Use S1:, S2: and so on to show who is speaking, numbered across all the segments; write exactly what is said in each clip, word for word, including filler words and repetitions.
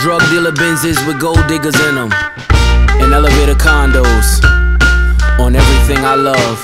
S1: Drug dealer Benzes with gold diggers in them, and elevator condos on everything I love.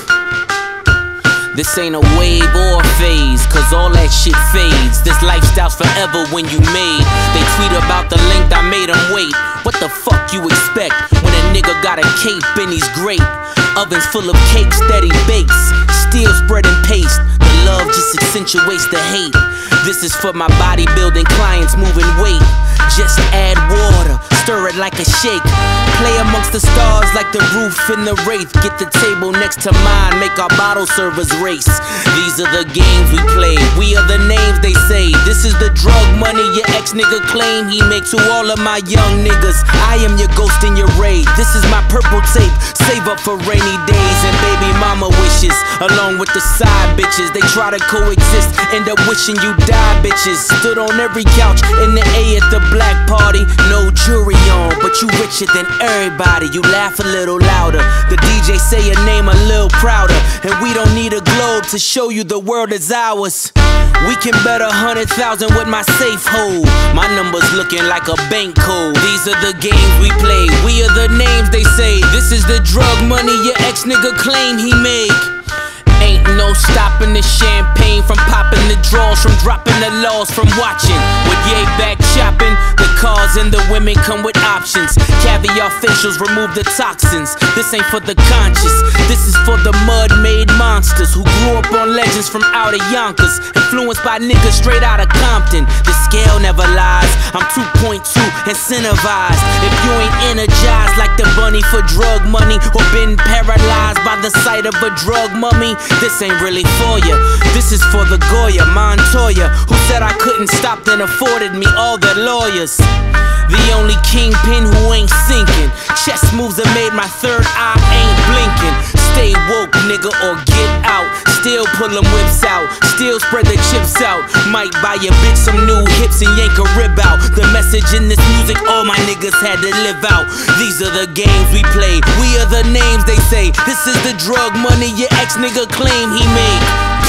S1: This ain't a wave or a phase, cause all that shit fades. This lifestyle's forever when you made. They tweet about the length I made them wait. What the fuck you expect when a nigga got a cape and he's great? Ovens full of cakes that he bakes, still spreading paste. The love just accentuates the hate. This is for my bodybuilding clients moving weight. Just add water, stir it like a shake. Play amongst the stars like the roof in the Wraith. Get the table next to mine, make our bottle servers race. These are the games we play, we are the names they say. This is the drug money your ex-nigga claim he make to all of my young niggas. I am your ghost in your raid. This is my purple tape, save up for rainy days and baby mama wishes. Along with the side bitches, they try to coexist, end up wishing you die bitches. Stood on every couch in the A at the black party. No jury on, but you richer than everybody. You laugh a little louder, the D J say your name a little prouder. And we don't need a globe to show you the world is ours. We can bet a hundred thousand with my safe hold. My numbers looking like a bank code. These are the games we play, we are the names they say. This is the drug money your ex-nigga claim he make. Ain't no stopping the champagne from popping the draws, from dropping the laws, from watching with yay back chopping. The cars and the women come with options. Caviar facials remove the toxins. This ain't for the conscious, this is for the mud-made monsters who grew up on legends from out of Yonkers, influenced by niggas straight out of Compton. The scale never lies, I'm two point two incentivized. If you ain't energized like the bunny for drug money, or been paralyzed by the sight of a drug mummy, this ain't really for ya. This is for the Goya, Montoya, who said I couldn't stop then afforded me all their lawyers. The only kingpin who ain't sinking. Chess moves that made my third eye ain't blinking. Stay woke, nigga, or get out. Still pull them whips out, still spread the chips out. Might buy your bitch some new hips and yank a rib out. The message in this music all my niggas had to live out. These are the games we play, we are the names they say. This is the drug money your ex-nigga claim he made.